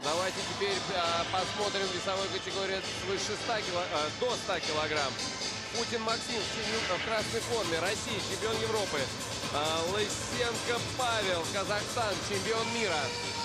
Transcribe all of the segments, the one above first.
Давайте теперь посмотрим весовой категории свыше 100 до 100 килограмм. Футин Максим в красной форме, Россия, чемпион Европы. Лысенко Павел, Казахстан, чемпион мира.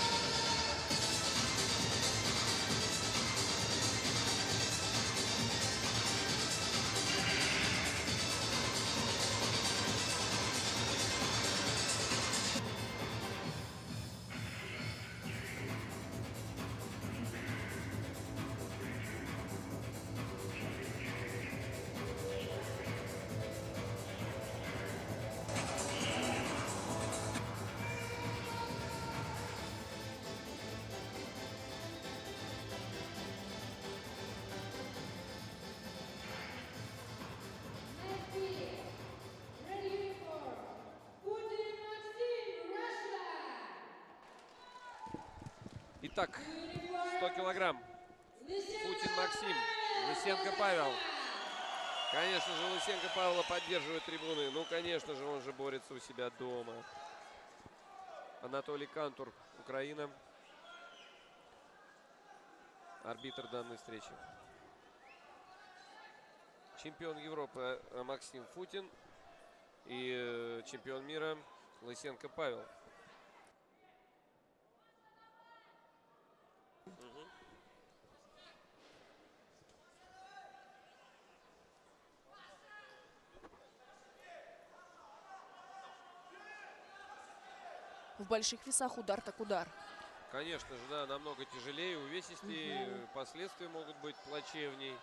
Итак, 100 килограмм. Футин Максим, Лысенко Павел. Конечно же, Лысенко Павла поддерживает трибуны. Ну, конечно же, он же борется у себя дома. Анатолий Кантур, Украина. Арбитр данной встречи. Чемпион Европы Максим Футин. И чемпион мира Лысенко Павел. В больших весах удар так удар. Конечно же, да, намного тяжелее, увесистее. Последствия могут быть плачевней.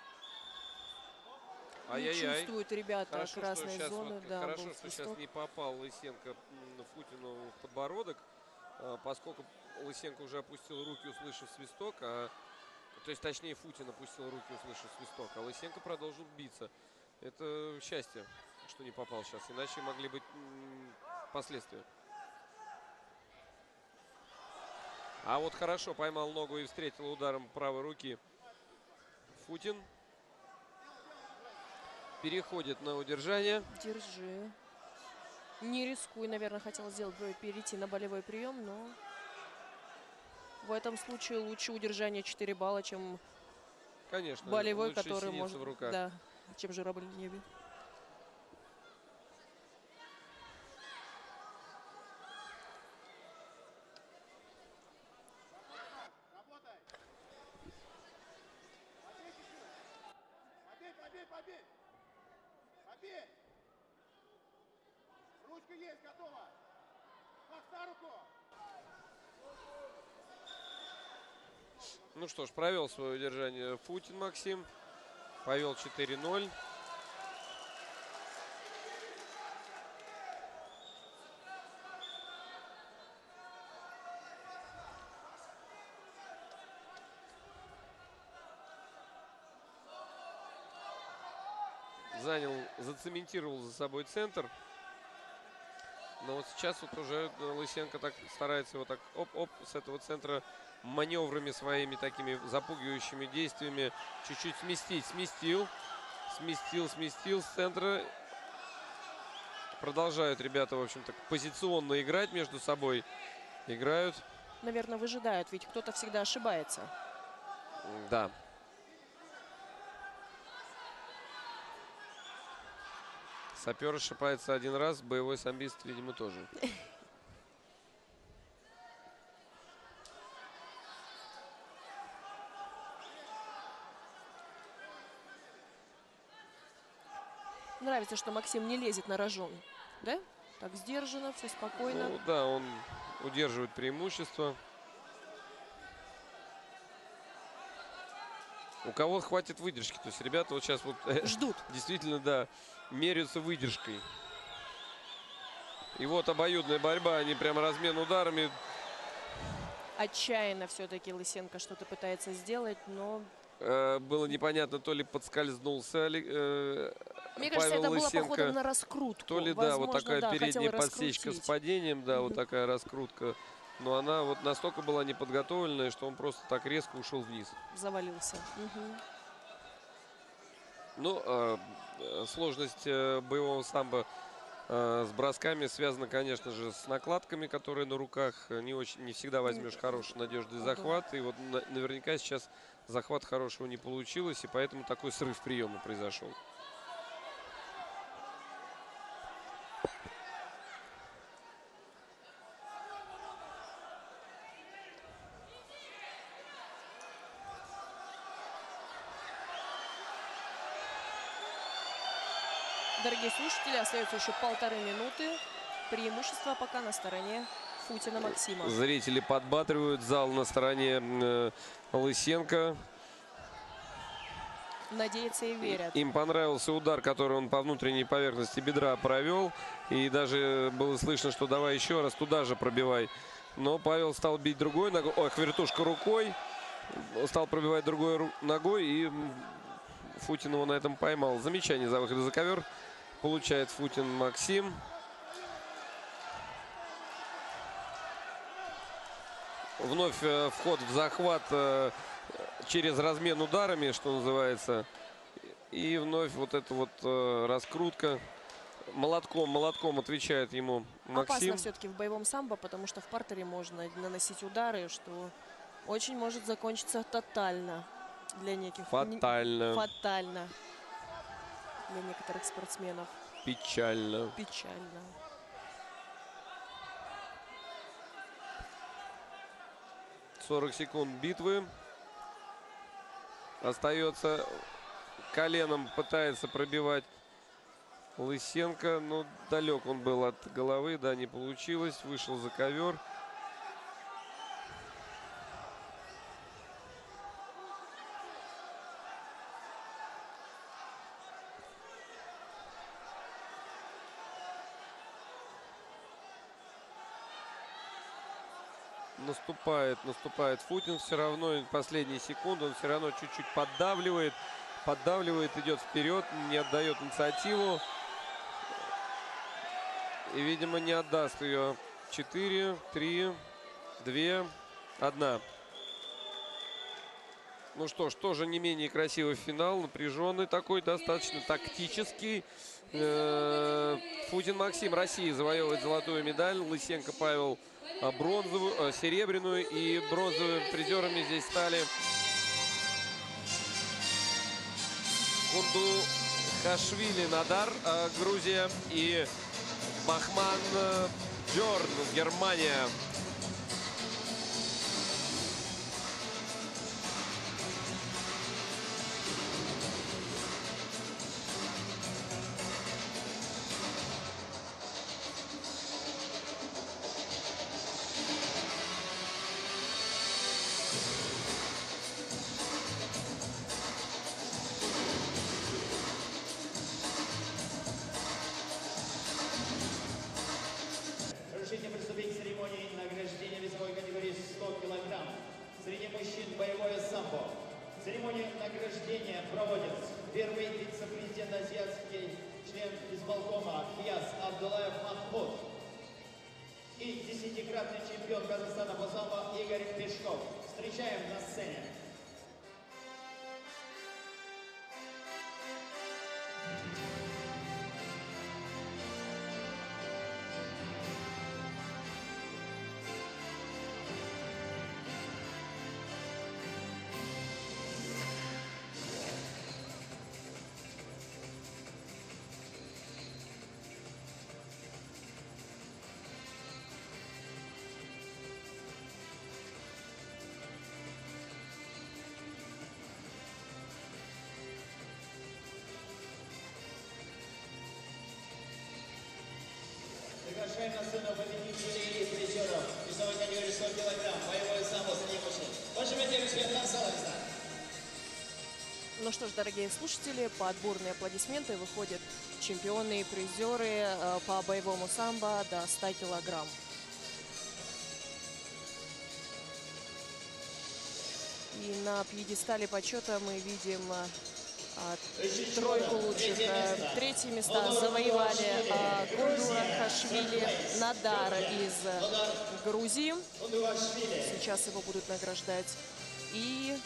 Ай-яй-яй. Чувствуют ребята Хорошо, красной что зоны. сейчас, Да, хорошо, что сейчас не попал Лысенко Футину в подбородок, поскольку Лысенко уже опустил руки, услышав свисток, то есть точнее Футин опустил руки, услышав свисток, а Лысенко продолжил биться. Это счастье, что не попал сейчас, иначе могли быть последствия. А вот хорошо поймал ногу и встретил ударом правой руки Футин. Переходит на удержание. Держи. Не рискуй, наверное, хотел сделать, перейти на болевой прием, но в этом случае лучше удержание 4 балла, чем конечно, болевой, который может в руках. Да, чем журавль в небе. Побей! Ручка есть, готова! Макс, на руку! Ну что ж, провел свое удержание Футин Максим. Повел 4-0. Зацементировал за собой центр. Но вот сейчас вот уже Лысенко так старается его так оп-оп с этого центра маневрами своими такими запугивающими действиями чуть-чуть сместить. Сместил с центра. Продолжают ребята, в общем-то, позиционно играть между собой. Играют. Наверное, выжидают, ведь кто-то всегда ошибается. Да. Сапер ошибается один раз, боевой самбист, видимо, тоже. Нравится, что Максим не лезет на рожон. Да? Так сдержанно, все спокойно. Ну да, он удерживает преимущество. У кого хватит выдержки. То есть ребята вот сейчас вот ждут. Действительно, да, меряются выдержкой. И вот обоюдная борьба, они прямо размен ударами. Отчаянно все-таки Лысенко что-то пытается сделать, но... Было непонятно, то ли подскользнулся Мне кажется, Павел это было Лысенко, похоже на раскрутку. то ли, возможно, да, вот такая да, передняя подсечка с падением, да, вот такая раскрутка. Но она вот настолько была неподготовленная, что он просто так резко ушел вниз. Завалился. Ну, сложность боевого самбо с бросками связано, конечно же, с накладками, которые на руках. Не всегда возьмешь хороший, надежный захват. И вот наверняка сейчас захват хорошего не получилось, и поэтому такой срыв приема произошел. Дорогие слушатели, остается еще 1,5 минуты. Преимущество пока на стороне Футина Максима. Зрители подбадривают, зал на стороне Лысенко. Надеются и верят. Им понравился удар, который он по внутренней поверхности бедра провел. И даже было слышно, что давай еще раз туда же пробивай. Но Павел стал бить другой ногой. Ой, вертушка рукой. Стал пробивать другой ногой. И Футин его на этом поймал. Замечание за выход за ковер получает Футин Максим. Вновь вход в захват через размен ударами, что называется. И вновь вот эта вот раскрутка. Молотком отвечает ему Максим. Опасно все-таки в боевом самбо, потому что в партере можно наносить удары, что очень может закончиться тотально для неких. Фатально. Фатально для некоторых спортсменов. Печально. Печально. — 40 секунд битвы. Остается коленом, пытается пробивать Лысенко, но далек он был от головы, да, не получилось. Вышел за ковер. Наступает Футин все равно. Последние секунды он все равно чуть-чуть поддавливает, идет вперед, не отдает инициативу. И, видимо, не отдаст ее. 4, 3, 2, 1. Ну что ж, тоже не менее красивый финал. Напряженный такой, достаточно тактический. Футин Максим, Россия, завоевывает золотую медаль. Лысенко Павел бронзовую, серебряную. И бронзовыми призерами здесь стали Кундухашвили Надар, Грузия, и Бахман Бьорн, Германия. Разрешите приступить к церемонии награждения весовой категории 100 килограмм. Среди мужчин боевое самбо. Церемонию награждения проводит первый вице-президент азиатский, член исполкома КИАС Абдулаев Махмуд и 10-кратный чемпион Казахстана по самбо Игорь Пешков. Встречаем на сцене. Приглашаем на сцену победителей и призеров весовой категории 100 килограмм. Боевое самбо среди мужчин. Пожимайте руки на зал. Ну что ж, дорогие слушатели, под бурные аплодисменты выходят чемпионы и призеры по боевому самбо до 100 килограмм. И на пьедестале почета мы видим тройку лучших. Третьи места завоевали Кундухашвили Надар из Грузии. Сейчас его будут награждать. И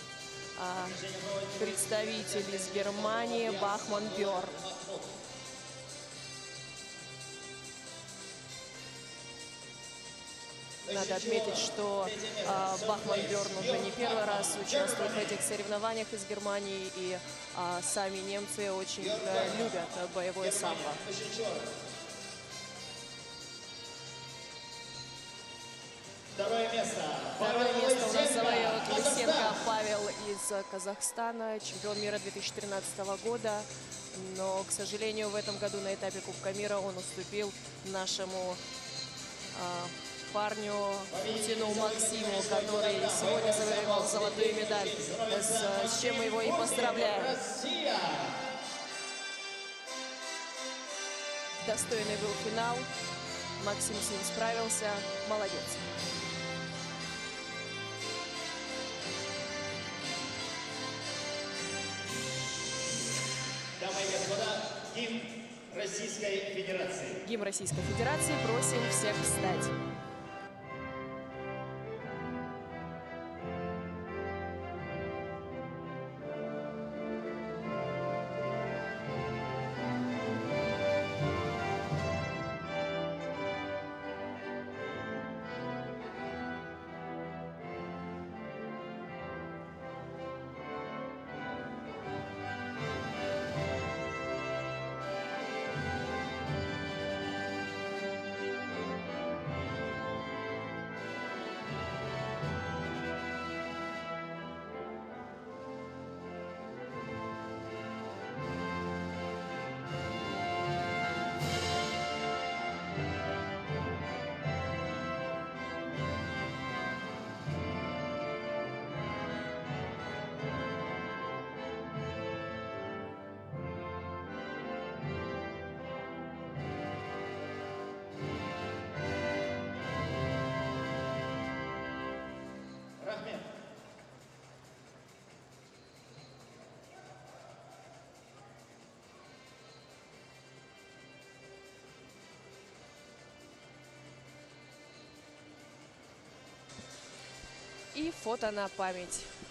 представитель из Германии Бахман Бьорн. Надо отметить, что Бахман Бёрн уже не первый раз участвует в этих соревнованиях из Германии, и сами немцы очень любят боевое самбо. Второе место. Второе место у нас завоевывает Лысенко Павел из Казахстана, чемпион мира 2013 года. Но, к сожалению, в этом году на этапе Кубка мира он уступил нашему парню Путину Максиму, который сегодня завоевал золотую медаль, с чем мы его и поздравляем. Достойный был финал. Максим с ним справился. Молодец. Дамы и господа, гимн Российской Федерации. Гимн Российской Федерации. Просим всех встать. Рахмет. И фото на память.